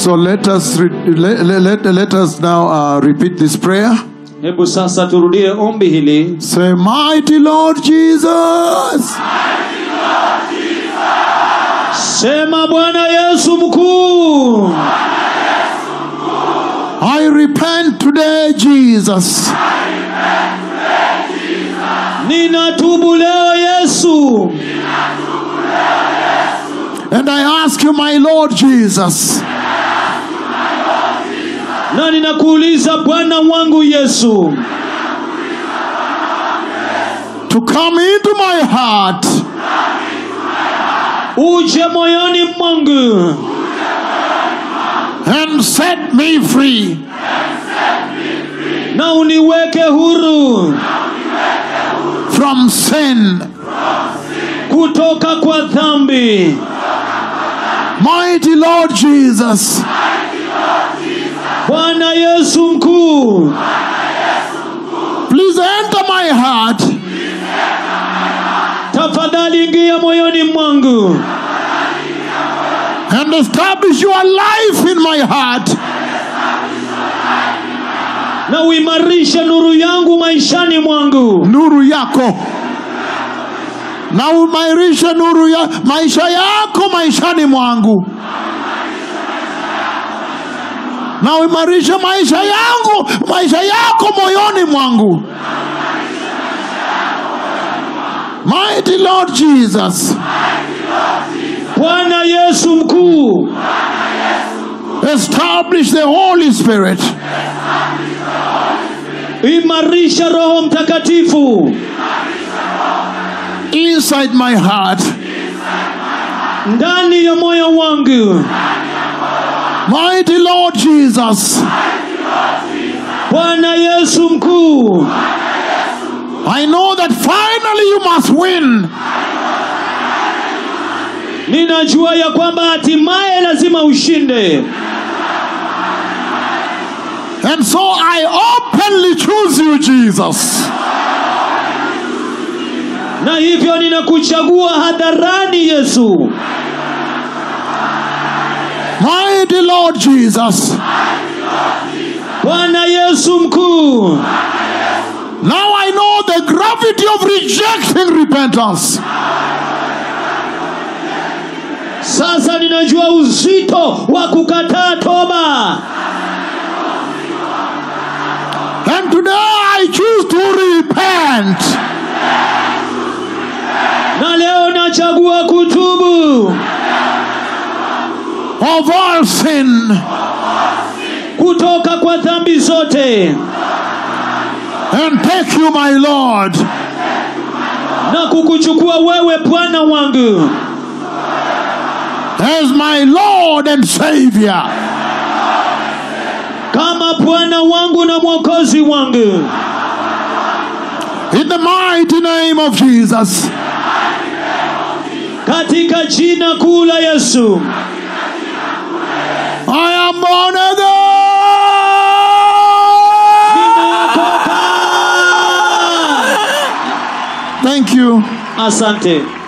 So let us now repeat this prayer. Hebu sasa turudie ombi hili. Say, mighty Lord Jesus. Mighty Lord Jesus. Sema Bwana Yesu mkuu. Bwana Yesu mkuu. I repent today, Jesus. I repent today, Jesus. Ninatubu leo Yesu. Ninatubu leo Yesu. And I ask you, my Lord Jesus. Na ninakuuliza Bwana wangu Yesu, to come into my heart, uje moyoni mwangu, and set me free, na uniweke huru from sin, kutoka kwa dhambi. mighty Lord Jesus. Bwana Yesu mkuu, please enter my heart, tafadhali ingia moyoni mwangu, and establish your life in my heart, na uimarishe nuru yangu maishani mwangu. nuru yako, na uimarishe nuru ya maisha yako maishani mwangu, na uimarishe maisha yangu, maisha yako moyoni mwangu. Mighty Lord Jesus. Bwana Yesu mkuu, establish the Holy Spirit, imarisha Roho Mtakatifu inside my heart, ndani ya moyo wangu. mighty Lord Jesus. Bwana Yesu mkuu, I know that finally you must win, ninajua ya kwamba hatimaye lazima ushinde. and so I openly choose you, Jesus. Na hivyo ninakuchagua hadharani Yesu. Mighty Lord Jesus. Bwana Yesu mkuu, Now I know the gravity of rejecting repentance. sasa ninajua uzito wa kukataa toba. And today I choose to repent. Na leo nachagua kutubu Of all sin. kutoka kwa dhambi zote, And take you, my Lord, na kukuchukua wewe Bwana wangu as my Lord and Savior. kama Bwana wangu na Mwokozi wangu. In the mighty name of Jesus. Katika jina kuu la Yesu. I am born again. Thank you. Asante.